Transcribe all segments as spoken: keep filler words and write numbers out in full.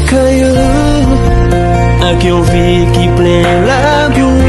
caillou, à qui on vit qui plein la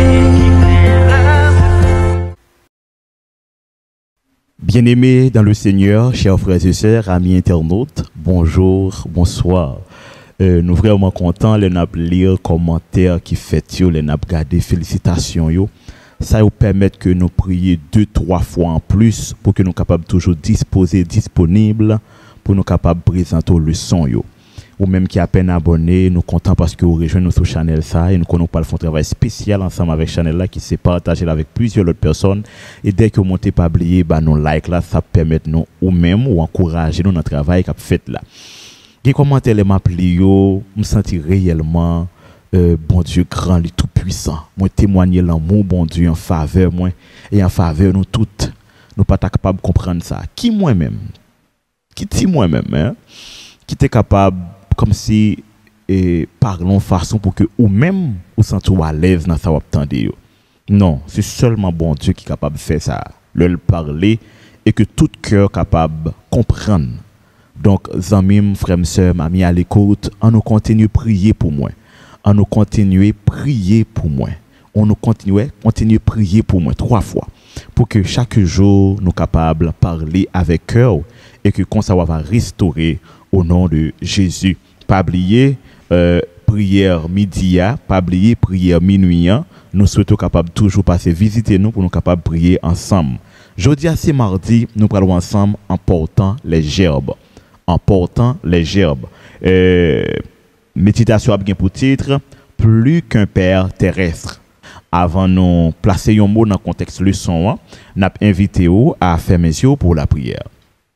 Bien-aimés dans le Seigneur, chers frères et sœurs, amis internautes, bonjour, bonsoir. Euh, nous vraiment contents de lire commentaires qui fait yo, les regarder félicitations yo. Ça nous permet que nous prions deux trois fois en plus pour que nous capables toujours disposer disponible pour nous capables présenter le leçon yo. Ou même qui à peine abonné, nous contents parce que vous rejoignez notre channel ça et nous connaissons pas le fond travail spécial ensemble avec channel là qui s'est partagé avec plusieurs autres personnes et dès que vous montez pas oublier bah nos like là ça permet nous ou même ou encourager nous dans le travail qu'a fait là. Les commentaires les m'appli yo, me sentir réellement euh, bon Dieu grand, lui tout puissant. Moi témoigner l'amour bon Dieu en faveur moi et en faveur nous toutes. Nous pas capable de comprendre ça. Qui moi-même? Qui dit moi-même hein? Qui était capable comme si et parlons façon pour que ou même ou sentir à l'aise dans ça ou attendre yo. Non, c'est seulement bon Dieu qui est capable de faire ça. Le parler et que tout cœur capable de comprendre. Donc, zamim, frères, sœurs, amis à l'écoute, on nous continue prier pour moi. On nous continue prier pour moi. On nous continue continue prier pour moi trois fois. Pour que chaque jour, nous capables de parler avec cœur et que quand ça va restaurer au nom de Jésus. Pas oublier, euh, prière midi, pas oublier prière minuit. Nous souhaitons capables toujours passer visiter nous pour nous capables de prier ensemble. Jeudi à ce mardi, nous parlons ensemble en portant les gerbes. En portant les gerbes. Euh, méditation a bien pour titre plus qu'un père terrestre. Avant nous placer un mot dans le contexte leçon, nous avons invité à faire mes yeux pour la prière.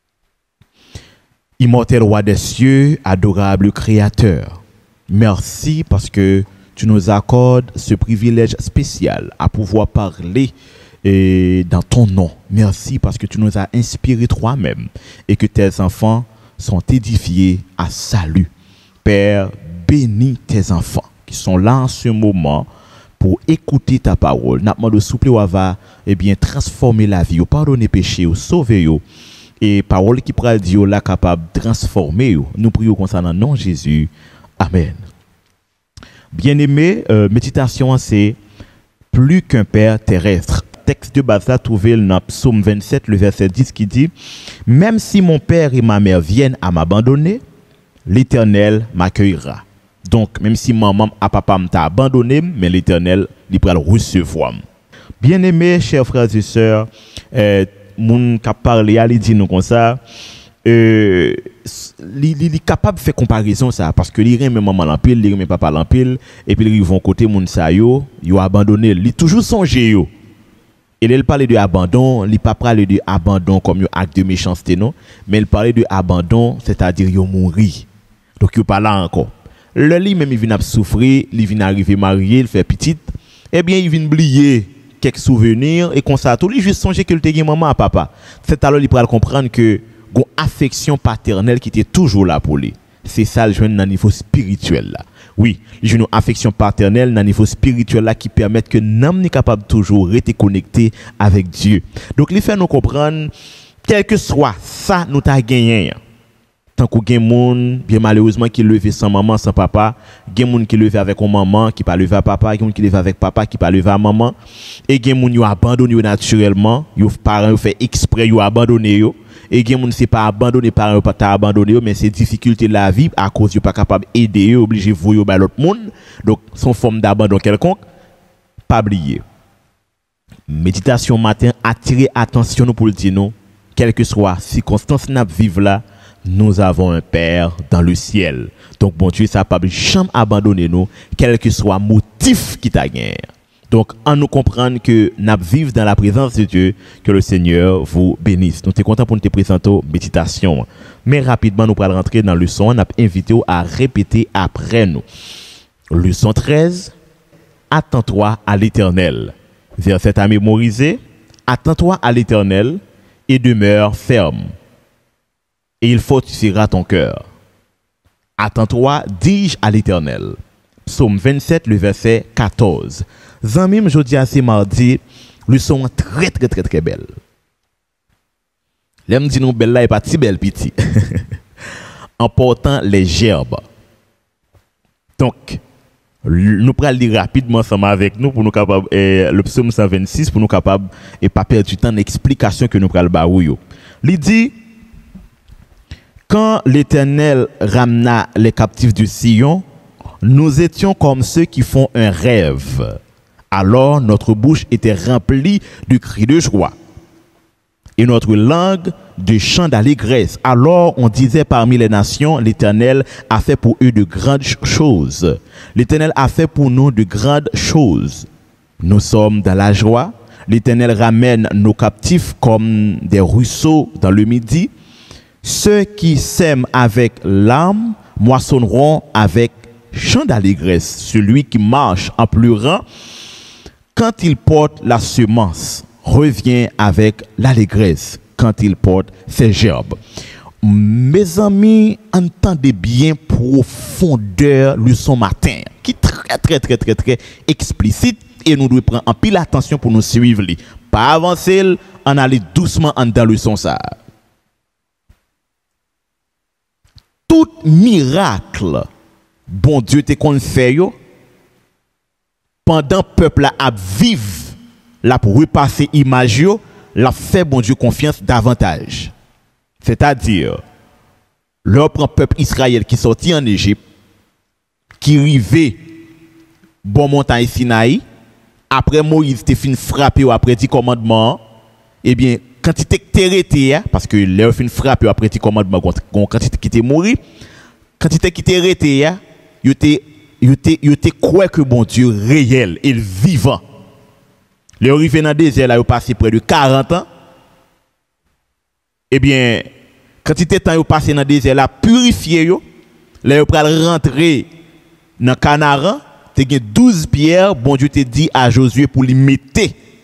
Immortel roi des cieux, adorable créateur, merci parce que tu nous accordes ce privilège spécial à pouvoir parler et dans ton nom. Merci parce que tu nous as inspiré toi-même et que tes enfants sont édifiés à salut. Père, bénis tes enfants qui sont là en ce moment pour écouter ta parole. N'a pas de souple ou va eh bien transformer la vie, ou pardonner péché, ou sauver yo. Et parole qui pourra dire là capable de transformer yo. Nous prions concernant nom Jésus. Amen. Bien-aimé, euh, méditation c'est plus qu'un père terrestre. Texte de base là trouvé dans Psaume vingt-sept le verset dix qui dit même si mon père et ma mère viennent à m'abandonner, l'Éternel m'accueillera. Donc même si maman et papa m'ont abandonné, mais l'Éternel il pourra le recevoir. Bien-aimés chers frères et sœurs, euh, moun qui parle il dit nous comme ça euh il est capable de faire comparaison ça parce que il remet maman l'empile, il remet papa l'empile et puis ils vont côté moun sa yo, yo abandonné, il toujours songer yo. Et il parlait de abandon, il ne pas parler de abandon comme un acte de méchanceté, non, mais il parlait de abandon, c'est-à-dire qu'il mourir. Donc il pas là encore. Le lit même il vient souffrir, il vient arriver marié, il fait petite, eh bien il vient oublier quelques souvenirs et comme ça tout lui juste songer que le te maman à papa. C'est alors il pourra comprendre que une affection paternelle qui était toujours là pour lui. C'est ça le joindre dans le niveau spirituel là. Oui, j'ai une affection paternelle dans le niveau spirituel là qui permet que nous sommes capables toujours rester connectés avec Dieu. Donc, il fait nous comprendre, quel que soit ça, nous t'a gagné. Tant qu'on gagne monde, bien malheureusement, qui levé sans maman, sans papa, gagne monde qui levé avec une maman, qui pas levé à papa, gagne monde qui levé avec papa, qui pas levé à maman, et gagne monde qui abandonné naturellement, les parents fait exprès de abandonner yo. Et gen moun c'est pas abandonné par un pas abandonné mais c'est difficulté de la vie à cause de pas capable aider obligé voyer ba l'autre monde donc son forme d'abandon quelconque pas oublier méditation matin attirer attention nous pour le dire nous quelle que soit circonstance n'a vivre là nous avons un père dans le ciel donc bon Dieu ça pas jamais abandonner nous quel que soit motif qui t'a gagné. Donc, en nous comprendre que nous vivons dans la présence de Dieu, que le Seigneur vous bénisse. Nous sommes contents pour nous te présenter méditation. Mais rapidement, nous allons rentrer dans le leçon. On a invité à répéter après nous. Leçon treize. Attends-toi à l'Éternel. Verset à mémoriser. Attends-toi à l'Éternel et demeure ferme. Et il fortifiera ton cœur. Attends-toi, dis-je à l'Éternel. Psaume vingt-sept, le verset quatorze. Zanmim, jeudi à ce mardi, le son très très très très belle. L'aime dit nous belle là et pas si belle petit. En portant les gerbes. Donc, nous prenons lire rapidement ensemble avec nous pour nous capables eh, le psaume cent vingt-six pour nous capables et pas perdre du temps d'explication que nous prenons le Il dit quand l'Éternel ramena les captifs de Sion, nous étions comme ceux qui font un rêve. Alors notre bouche était remplie de cris de joie et notre langue de chants d'allégresse. Alors on disait parmi les nations, l'Éternel a fait pour eux de grandes choses. L'Éternel a fait pour nous de grandes choses. Nous sommes dans la joie. L'Éternel ramène nos captifs comme des ruisseaux dans le midi. Ceux qui sèment avec l'âme moissonneront avec chant d'allégresse. Celui qui marche en pleurant, quand il porte la semence, revient avec l'allégresse quand il porte ses gerbes. Mes amis, entendez bien profondeur le son matin, qui est très très très très très explicite et nous devons prendre en pile attention pour nous suivre. Pas avancer, en aller doucement en dans le son ça. Tout miracle, bon Dieu te qu'on fait yo, pendant peuple a vivre, la pour repasser image yo, la fait bon Dieu confiance davantage. C'est-à-dire, leur prend peuple Israël qui sortit en Égypte, qui rivait bon montagne Sinaï, après Moïse te fin frappé après dix commandements, eh bien, quand il était arrêté, parce que leur fin frappé après dix commandements, quand il était mort, quand il était arrêté, il était il était il était quoi que bon Dieu réel et vivant. Les arrivé dans le désert là, il passé près de quarante ans. Eh bien, quand il était temps il passé dans le désert là, purifié yo, là il pral rentrer dans Canaan, te gen douze pierres, bon Dieu te dit à Josué pour les mettre.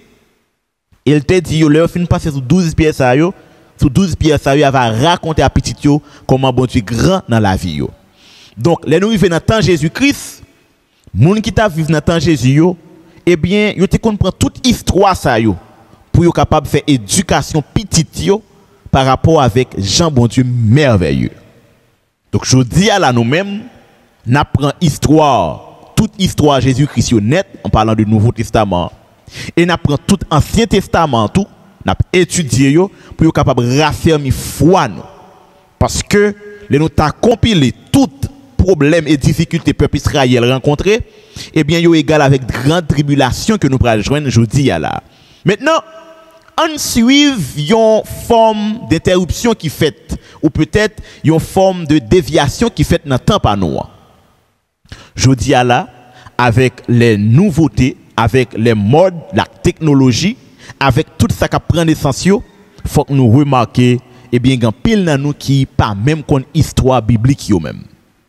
Il te dit yo, là fin passer sur douze pierres ça yo, sur douze pierres ça yo, il va raconter à petit yo comment bon Dieu grand dans la vie yo. Donc, les nous vivons dans le temps Jésus-Christ, les gens qui t'a vécu dans le temps Jésus, yo, eh bien, ils te comprennent toute histoire ça yo, pour être capable de faire éducation petite yo par rapport avec Jean bon Dieu merveilleux. Donc, je dis à la nous-mêmes, nous apprenons histoire, toute histoire Jésus-Christ net en parlant du Nouveau Testament. Et nous apprenons tout Ancien Testament, tout, nous étudié yo pour être capable de raffermir foi nous. Parce que les nous t'a compilé toutes problèmes et difficultés peuple Israël rencontrés, eh bien, ils sont égal avec grande tribulation que nous pourrons joindre aujourd'hui là. Maintenant, on suive une forme d'interruption qui fait, ou peut-être une forme de déviation qui fait dans le temps par nous. Aujourd'hui là, avec les nouveautés, avec les modes, la technologie, avec tout ça qui prend naissance, il faut que nous remarquions, eh bien, il y a pile dans nous qui pas même qu'on histoire biblique yo même.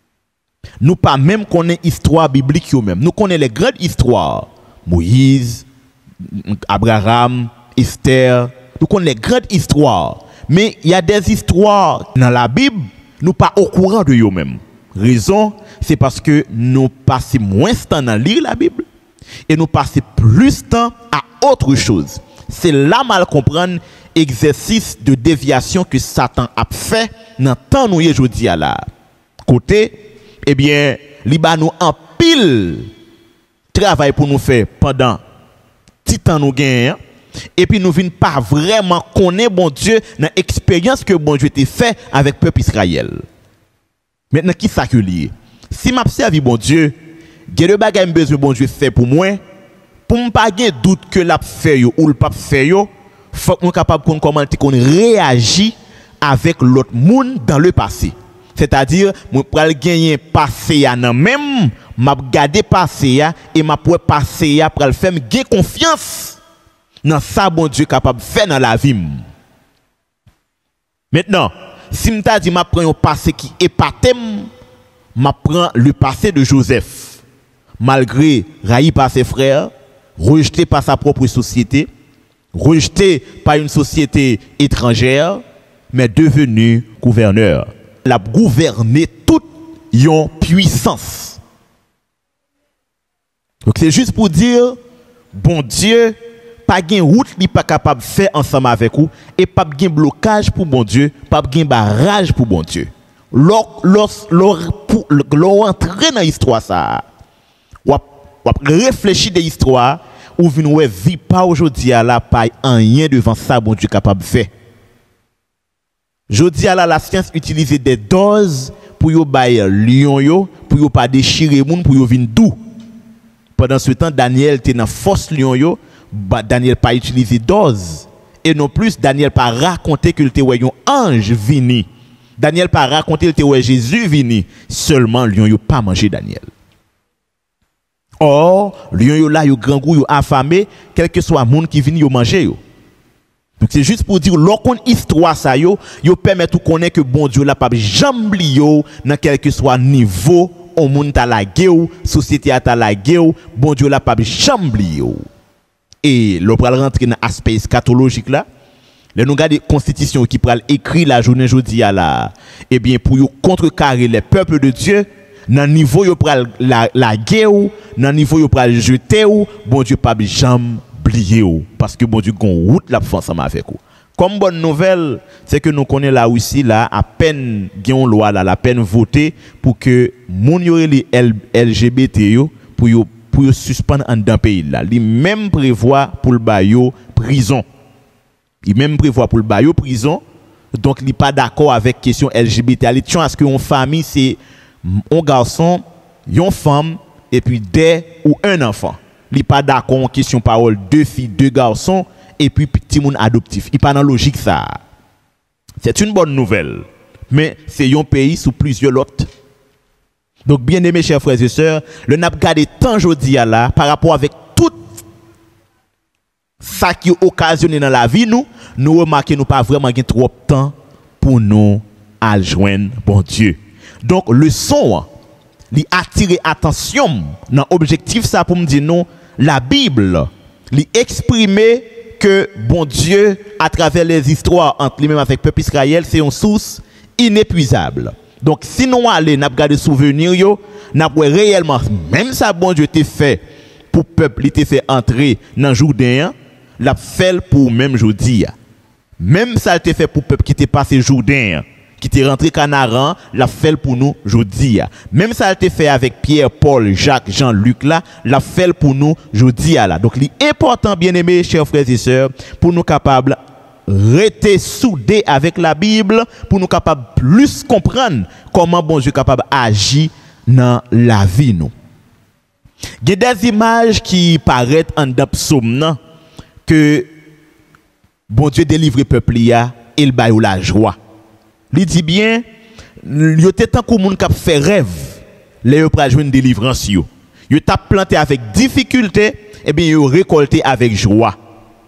Nous pas même connaissons l'histoire biblique même. Nous connaissons les grandes histoires. Moïse, Abraham, Esther. Nous connaissons les grandes histoires. Mais il y a des histoires dans la Bible, nous pas au courant de eux même. Raison, c'est parce que nous passons moins de temps à lire la Bible et nous passons plus de temps à autre chose. C'est là mal comprendre l'exercice de déviation que Satan a fait dans le temps où il est aujourd'hui à la côté. Eh bien, il y a nous en pile travail pour nous faire pendant petit temps nous gagnons. Et puis nous ne venons pas vraiment connaître bon Dieu dans l'expérience que bon Dieu a fait avec le peuple Israël. Maintenant, qui ça que lié? Si je servi bon Dieu, il y a des bagages besoin bon Dieu fait pour moi, pour ne pas avoir doute que l'a fait ou le pas fait, il faut que nous soyons capables de comment qu'on réagit avec l'autre monde dans le passé. C'est-à-dire, je vais gagner passé à même, je vais garder passé et je vais passer pour le faire gagner confiance dans ça bon Dieu capable de faire dans la vie. Maintenant, si je te dis que je prends un passé qui est épaté, je prends le passé de Joseph. Malgré raï par ses frères, rejeté par sa propre société, rejeté par une société étrangère, mais devenu gouverneur. Il a gouverné toute une puissance. Donc c'est juste pour dire, bon Dieu, pas de route n'est pas capable de faire ensemble avec vous, et pas de blocage pour bon Dieu, pas de barrage pour bon Dieu. L'or entrer dans l'histoire ça. Ou réfléchir de l'histoire ou vinn ouais vie pas aujourd'hui à la paille rien devant ça bon Dieu capable de faire. Jodi à la la science utilise des doses pour yo bailler lion yo pour yo pas déchirer moun pour yo vinn dou. Pendant ce temps Daniel était dans force lion yo, Daniel pas utilisé dose et non plus Daniel pas raconté que était ouais un ange vini. Daniel pas raconté que ouais Jésus vini, seulement lion yo pas manger Daniel. Or, lion yo là yo grand goût yo affamé, quel que soit monde qui vini yo manger yo. Donc c'est juste pour dire lorsqu'on histoire ça yo, yo permet tout connaître que bon Dieu là pas jamais yo dans quel que soit niveau, on monde ta la gueule, société a ta la gueule, bon Dieu là pas jamais yo. Et l'on pral rentrer dans aspect eschatologique là. Le nous garder constitution qui pral écrit la journée jodi à la eh bien pour yo contrecarrer les peuples de Dieu dans niveau yo pral la la guerre, dans niveau yo pral jeter ou bon Dieu pas jamais oublier ou parce que bon Dieu gon route la faire ensemble avec ou. Comme bonne nouvelle, c'est que nous connaissons la Russie là à peine gagne loi là, la peine voter pour que moun yo les L G B T yo pour yo pour yo suspendre en dans pays là. Li même prévoit pour le bayo prison. Il même prévoit pour le bayo prison. Donc il pas d'accord avec question L G B T. Il tient à ce que une famille c'est un garçon, une femme et puis des ou un enfant. Il pas d'accord en question parole deux filles, deux garçons et puis petit monde adoptif. Il pas dans logique ça. C'est une bonne nouvelle. Mais c'est un pays sous plusieurs autres. Donc bien aimés chers frères et sœurs, le n'a gardé tant jodi là par rapport avec tout ça qui occasionné dans la vie nous, nous remarquons nous pas vraiment gain trop de temps pour nous à joindre bon Dieu. Donc le son li attirer attention dans objectif ça pour me dire non, la Bible li exprimer que bon Dieu à travers les histoires entre lui-même avec peuple Israël c'est une source inépuisable. Donc si nous allons n'a garder souvenir yo, n'a réellement même ça bon Dieu t'a fait pour peuple, il t'a fait entrer dans Jourdain, l'a fait pour même jodi. Même ça t'a fait pour peuple qui t'est passé Jourdain, qui t'est rentré Canaran, l'a fait pour nous jodi. Même ça t'a fait avec Pierre, Paul, Jacques, Jean-Luc là, l'a fait pour nous jodi là. Donc l'important bien-aimés chers frères et sœurs pour nous capables rester soudés avec la Bible pour nous capables plus comprendre comment bon Dieu est capable d'agir dans la vie nous. Il y a des images qui paraissent en psaume que bon Dieu délivre le peuple et il baille la joie. Il dit bien, il y a tant que monde qui fait rêve, les yo pral joindre délivrance yo. Yo t'a planté avec difficulté et bien yo récolté avec joie.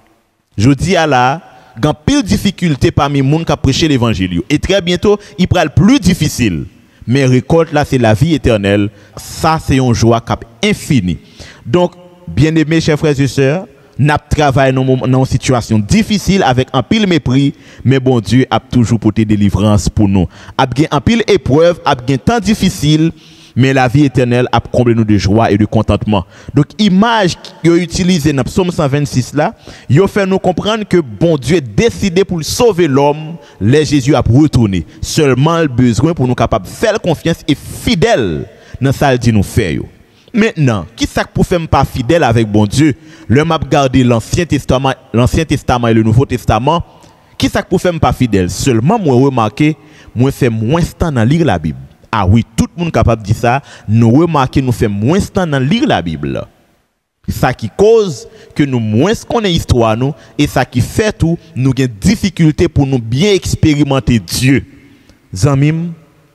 Je dis à la gan pile difficulté parmi moun qui prêcher l'évangile et très bientôt il pral plus difficile. Mais récolte là c'est la vie éternelle. Ça c'est une joie cap infini. Donc bien-aimés chers frères et sœurs, n'a travaillé dans une situation difficile avec un pile mépris, mais bon Dieu a toujours porté délivrance pour nous. A bien un pile épreuve, a bien temps difficile, mais la vie éternelle a comblé nous de joie et de contentement. Donc image que utilisée dans Psaume cent vingt-six là, yo fait nous comprendre que bon Dieu décidé pour sauver l'homme, les Jésus a retourné. Seulement le besoin pour nous capables de faire confiance et fidèle dans ça dit nous faire yo. Maintenant, qui ça pour faire pas fidèle avec bon Dieu? Le m'a garder l'Ancien Testament, l'Ancien Testament et le Nouveau Testament. Qui ça pour faire pas fidèle? Seulement moi remarquer, moi fait moins temps dans lire la Bible. Ah oui, tout le monde capable de dire ça. Nous remarquer nous fait moins temps dans lire la Bible. Ça qui cause que nous moins connaissons l'histoire nous et ça qui fait tout nous avons difficulté pour nous bien expérimenter Dieu. Zamim,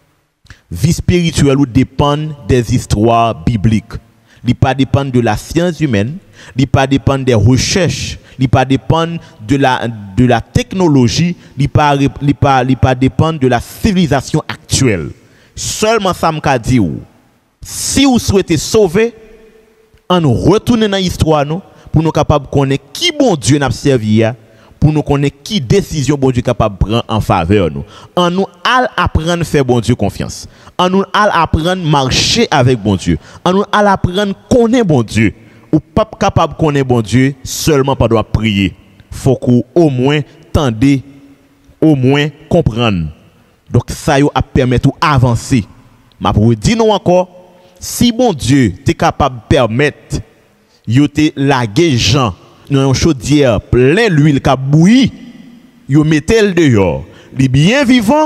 vie spirituelle ou dépend des histoires bibliques. Il pas dépend de la science humaine, il pas dépend des recherches, il pas dépend de la de la technologie, il pas il pas il pas dépend de la civilisation actuelle. Seulement ça m'a dit ou si vous souhaitez sauver, en nous retourner dans l'histoire nous pour nous capable connaître qui bon Dieu n'a servi pour nous connaître qui décision bon Dieu capable prendre en faveur nous. En nous al apprendre faire bon Dieu confiance. En nous al apprendre marcher avec bon Dieu. En nous al apprendre connaître bon Dieu. Ou pas capable connaître bon Dieu seulement pas doit prier. Faut qu'au moins tendez, au moins comprendre. Donc ça yo a permettre ou avancer. Ma pour dire non encore, si bon Dieu t'es capable de permettre yo te laguer Jean dans une chaudière plein l'huile qui bouilli, yo mettel dehors, li bien vivant,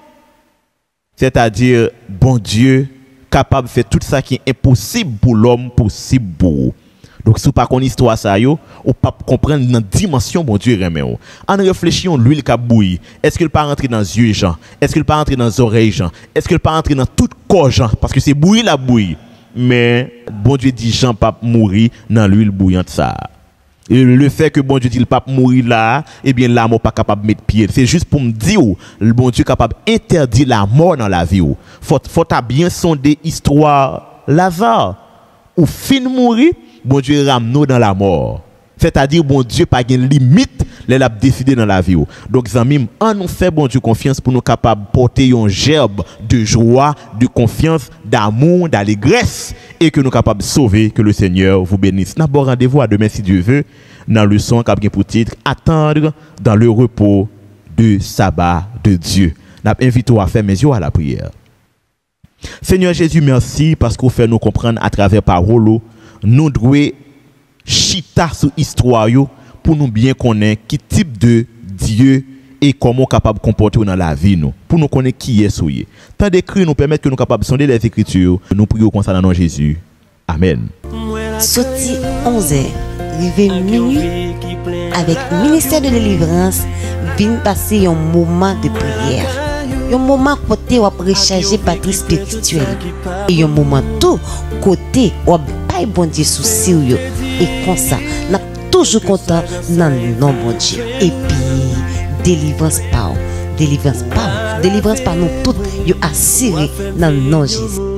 c'est-à-dire bon Dieu capable de faire tout ça qui est impossible pour l'homme possible pour vous. Donc, si vous pas connaissez histoire ça yo, ou pas comprendre dans dimension bon Dieu remet ou. En réfléchissant l'huile qui bouilli, est-ce qu'il pas rentrer dans les yeux Jean? Est-ce qu'il pas rentrer dans les oreilles Jean? Est-ce qu'il pas rentrer dans tout corps Jean? Parce que c'est bouilli la bouillie. Mais bon Dieu dit Jean pas mourir dans l'huile bouillante ça. Et le fait que bon Dieu dit le pape mourir là, eh bien la mort pas capable de mettre pied. C'est juste pour me dire le bon Dieu capable d'interdire la mort dans la vie. Faut faut ta bien sonder histoire Lazare ou fin mourir, bon Dieu ramène dans la mort. C'est-à-dire bon Dieu pas de limite les l'a décidé dans la vie. Donc amis, on nous fait bon Dieu confiance pour nous capable porter un gerbe de joie, de confiance, d'amour, d'allégresse et que nous capable de sauver, que le Seigneur vous bénisse. N'a bon rendez-vous à demain si Dieu veut dans le son qui a pour titre attendre dans le repos de sabbat de Dieu. N'a invité à faire mes yeux à la prière. Seigneur Jésus, merci parce que vous faites nous comprendre à travers parole nous devons chita sur histoire pour nous bien connaître qui type de Dieu et comment capable de comporter dans la vie nous pour nous connaître qui est souillé. Tant d'écrire nous permettre que nous capables de sonder les écritures. Nous prions comme ça dans le nom de Jésus. Amen. Sorti onze heures, arrivé minuit avec ministère de délivrance, vient passer un moment de prière. Un moment côté où recharger batterie spirituelle et un moment tout côté où bail bon Dieu sous sérieux et comme ça n'a toujours content dans le nom bon Dieu et puis délivrance par délivrance par délivrance par nous toutes yo assuré dans le nom de Jésus.